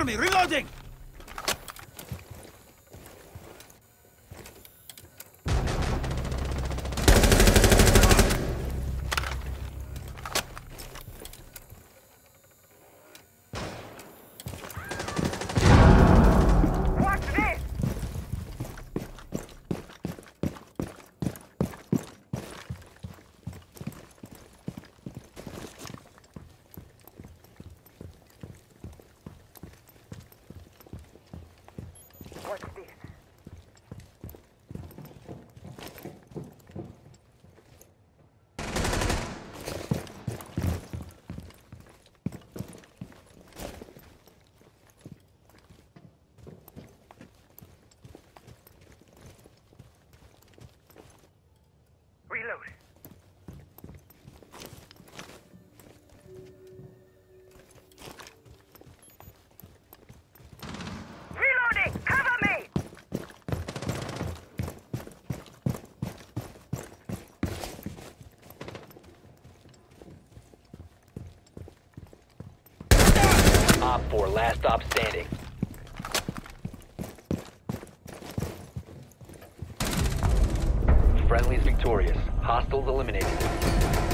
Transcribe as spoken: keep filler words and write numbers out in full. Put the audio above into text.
Cover me! Reloading! What's this? Reload. Reloading! Cover me! Op four, last stop standing. Friendly's victorious. Hostiles eliminated.